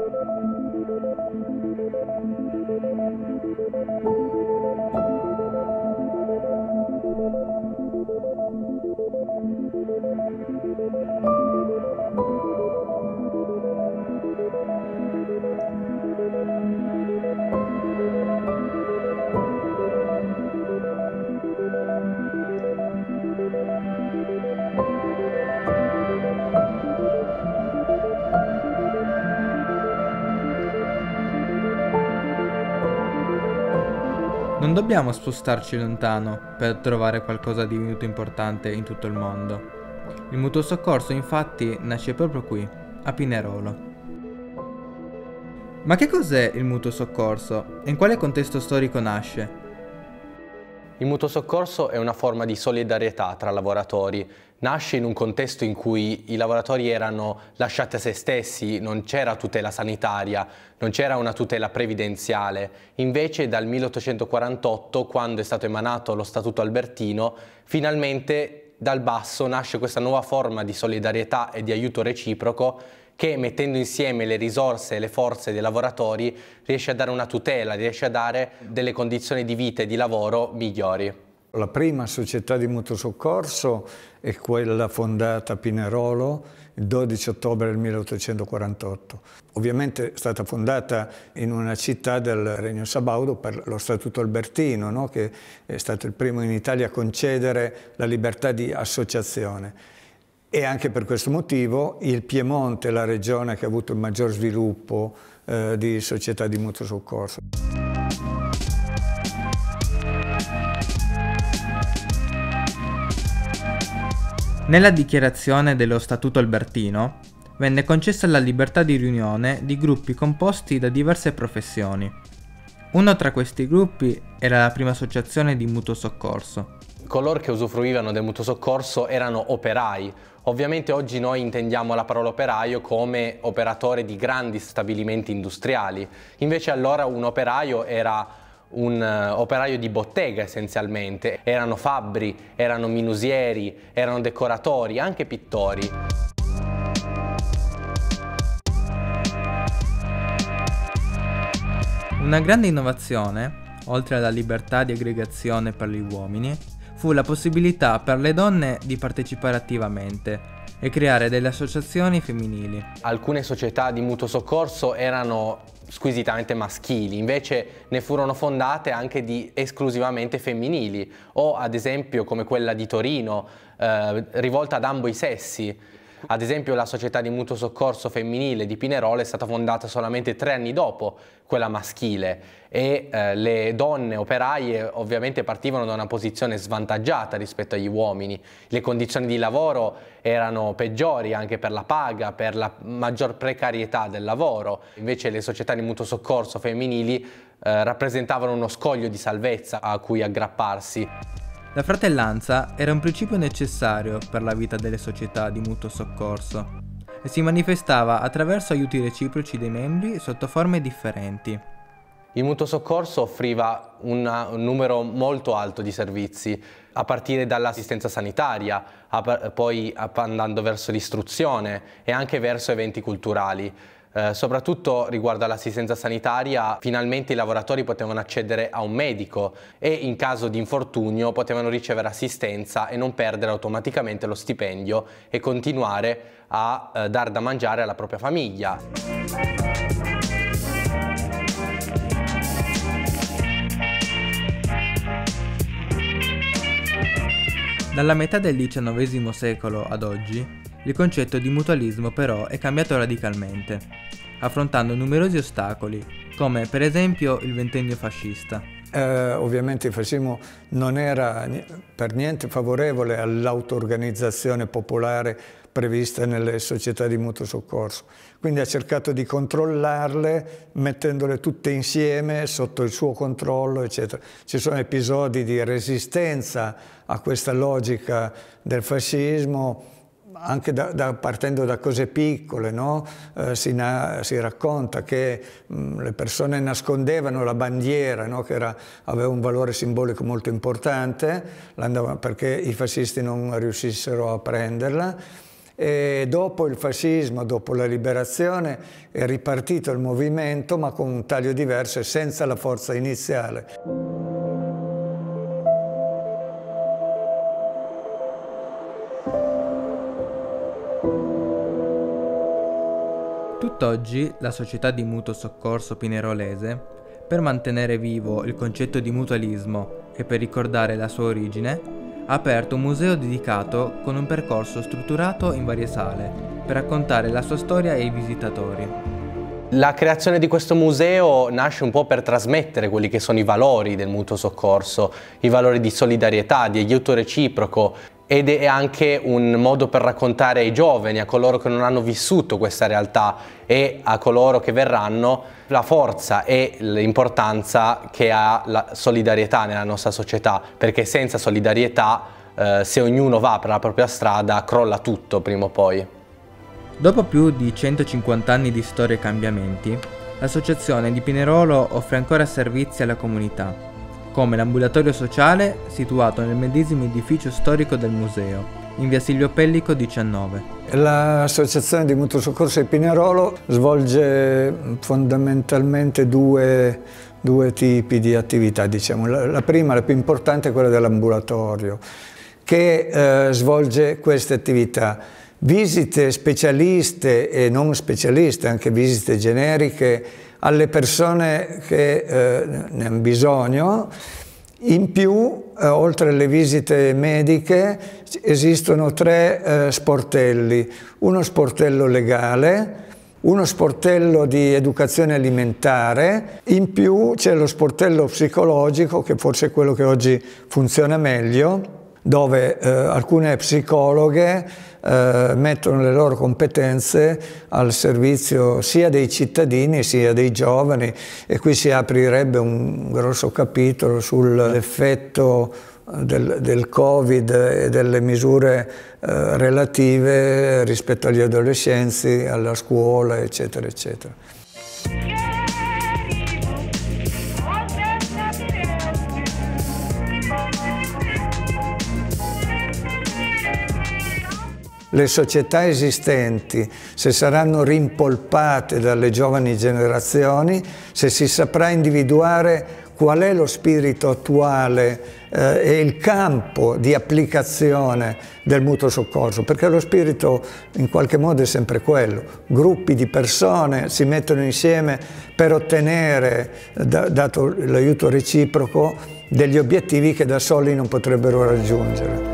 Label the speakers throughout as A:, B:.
A: Non dobbiamo spostarci lontano per trovare qualcosa di venuto importante in tutto il mondo. Il mutuo soccorso infatti nasce proprio qui, a Pinerolo. Ma che cos'è il mutuo soccorso e in quale contesto storico nasce?
B: Il mutuo soccorso è una forma di solidarietà tra lavoratori. Nasce in un contesto in cui i lavoratori erano lasciati a se stessi, non c'era tutela sanitaria, non c'era una tutela previdenziale. Invece dal 1848, quando è stato emanato lo Statuto Albertino, finalmente dal basso nasce questa nuova forma di solidarietà e di aiuto reciproco che, mettendo insieme le risorse e le forze dei lavoratori, riesce a dare una tutela, riesce a dare delle condizioni di vita e di lavoro migliori.
C: La prima società di mutuo soccorso è quella fondata a Pinerolo il 12 ottobre del 1848. Ovviamente è stata fondata in una città del Regno Sabaudo per lo Statuto Albertino, no? Che è stato il primo in Italia a concedere la libertà di associazione. E anche per questo motivo il Piemonte è la regione che ha avuto il maggior sviluppo di società di mutuo soccorso.
A: Nella dichiarazione dello Statuto Albertino venne concessa la libertà di riunione di gruppi composti da diverse professioni. Uno tra questi gruppi era la prima associazione di mutuo soccorso.
B: Coloro che usufruivano del mutuo soccorso erano operai. Ovviamente oggi noi intendiamo la parola operaio come operatore di grandi stabilimenti industriali. Invece allora un operaio era un operaio di bottega essenzialmente. Erano fabbri, erano minusieri, erano decoratori, anche pittori.
A: Una grande innovazione, oltre alla libertà di aggregazione per gli uomini, fu la possibilità per le donne di partecipare attivamente e creare delle associazioni femminili.
B: Alcune società di mutuo soccorso erano squisitamente maschili, invece ne furono fondate anche di esclusivamente femminili, o ad esempio come quella di Torino, rivolta ad ambo i sessi. Ad esempio la società di mutuo soccorso femminile di Pinerolo è stata fondata solamente 3 anni dopo quella maschile e le donne operaie ovviamente partivano da una posizione svantaggiata rispetto agli uomini. Le condizioni di lavoro erano peggiori anche per la paga, per la maggior precarietà del lavoro. Invece le società di mutuo soccorso femminili rappresentavano uno scoglio di salvezza a cui aggrapparsi.
A: La fratellanza era un principio necessario per la vita delle società di mutuo soccorso e si manifestava attraverso aiuti reciproci dei membri sotto forme differenti.
B: Il mutuo soccorso offriva un numero molto alto di servizi, a partire dall'assistenza sanitaria, poi andando verso l'istruzione e anche verso eventi culturali. Soprattutto riguardo all'assistenza sanitaria, finalmente i lavoratori potevano accedere a un medico e in caso di infortunio potevano ricevere assistenza e non perdere automaticamente lo stipendio e continuare a dar da mangiare alla propria famiglia.
A: Dalla metà del XIX secolo ad oggi, il concetto di mutualismo però è cambiato radicalmente, affrontando numerosi ostacoli, come per esempio il ventennio fascista.
C: Ovviamente il fascismo non era per niente favorevole all'auto-organizzazione popolare prevista nelle società di mutuo soccorso, quindi ha cercato di controllarle mettendole tutte insieme sotto il suo controllo, eccetera. Ci sono episodi di resistenza a questa logica del fascismo, anche partendo da cose piccole, no? Si racconta che le persone nascondevano la bandiera, no? Che aveva un valore simbolico molto importante, perché i fascisti non riuscissero a prenderla, E dopo il fascismo, dopo la liberazione, è ripartito il movimento, ma con un taglio diverso e senza la forza iniziale.
A: Tutt'oggi la società di mutuo soccorso pinerolese, per mantenere vivo il concetto di mutualismo e per ricordare la sua origine, ha aperto un museo dedicato con un percorso strutturato in varie sale per raccontare la sua storia ai visitatori.
B: La creazione di questo museo nasce un po' per trasmettere quelli che sono i valori del mutuo soccorso, i valori di solidarietà, di aiuto reciproco, ed è anche un modo per raccontare ai giovani, a coloro che non hanno vissuto questa realtà e a coloro che verranno, la forza e l'importanza che ha la solidarietà nella nostra società, perché senza solidarietà, se ognuno va per la propria strada, crolla tutto prima o poi.
A: Dopo più di 150 anni di storia e cambiamenti, l'associazione di Pinerolo offre ancora servizi alla comunità, come l'ambulatorio sociale situato nel medesimo edificio storico del museo, in via Silvio Pellico 19.
C: L'Associazione di Mutuo Soccorso di Pinerolo svolge fondamentalmente due tipi di attività, diciamo. La prima, la più importante, è quella dell'ambulatorio, che svolge queste attività. Visite specialiste e non specialiste, anche visite generiche, alle persone che ne hanno bisogno. In più, oltre alle visite mediche, esistono 3 sportelli. Uno sportello legale, uno sportello di educazione alimentare, in più c'è lo sportello psicologico, che forse è quello che oggi funziona meglio, dove alcune psicologhe mettono le loro competenze al servizio sia dei cittadini sia dei giovani, e qui si aprirebbe un grosso capitolo sull'effetto del Covid e delle misure relative rispetto agli adolescenti, alla scuola, eccetera, eccetera. Le società esistenti, se saranno rimpolpate dalle giovani generazioni, se si saprà individuare qual è lo spirito attuale e il campo di applicazione del mutuo soccorso, perché lo spirito in qualche modo è sempre quello. Gruppi di persone si mettono insieme per ottenere, dato l'aiuto reciproco, degli obiettivi che da soli non potrebbero raggiungere.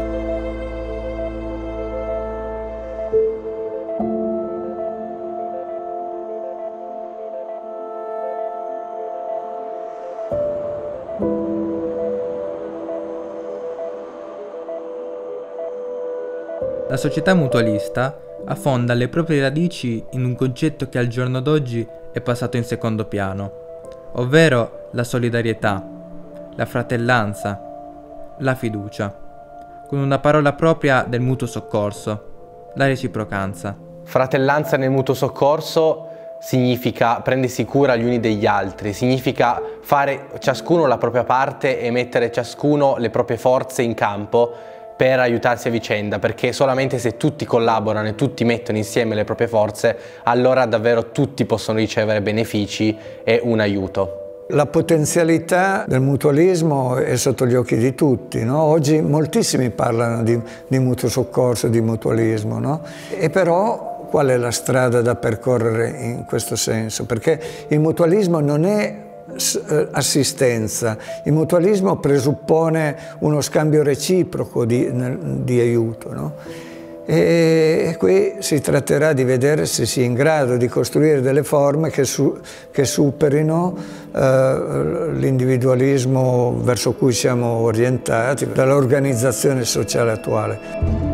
A: La società mutualista affonda le proprie radici in un concetto che al giorno d'oggi è passato in secondo piano, ovvero la solidarietà, la fratellanza, la fiducia, con una parola propria del mutuo soccorso, la reciprocanza.
B: Fratellanza nel mutuo soccorso significa prendersi cura gli uni degli altri, significa fare ciascuno la propria parte e mettere ciascuno le proprie forze in campo per aiutarsi a vicenda, perché solamente se tutti collaborano e tutti mettono insieme le proprie forze, allora davvero tutti possono ricevere benefici e un aiuto.
C: La potenzialità del mutualismo è sotto gli occhi di tutti, no? Oggi moltissimi parlano di mutuo soccorso, di mutualismo, no? E però qual è la strada da percorrere in questo senso? Perché il mutualismo non è assistenza, il mutualismo presuppone uno scambio reciproco di aiuto, no? E qui si tratterà di vedere se si è in grado di costruire delle forme che superino l'individualismo verso cui siamo orientati dall'organizzazione sociale attuale.